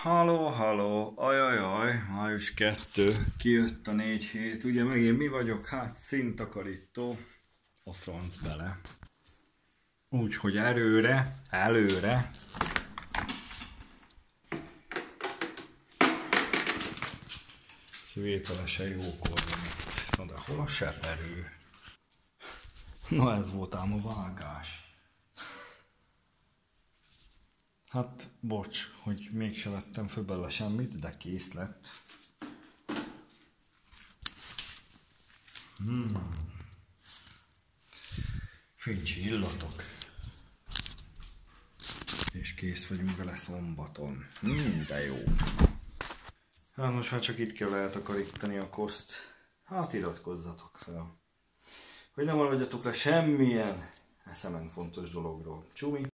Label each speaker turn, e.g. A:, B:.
A: Halló, halló, ajajaj, május 2, kijött a 4 hét, ugye megint mi vagyok, hát színtakarító, a franc bele. Úgyhogy előre. Kivételesen jókor itt. Na de hol a seperő? Na ez volt ám a vágás. Hát, bocs, hogy mégse vettem föl bele semmit, de kész lett. Fincsi illatok. És kész vagyunk vele szombaton. De jó. Hát most már csak itt kell eltakarítani a koszt. Hát iratkozzatok fel. Hogy ne maradjatok le semmilyen eszemen fontos dologról. Csumi!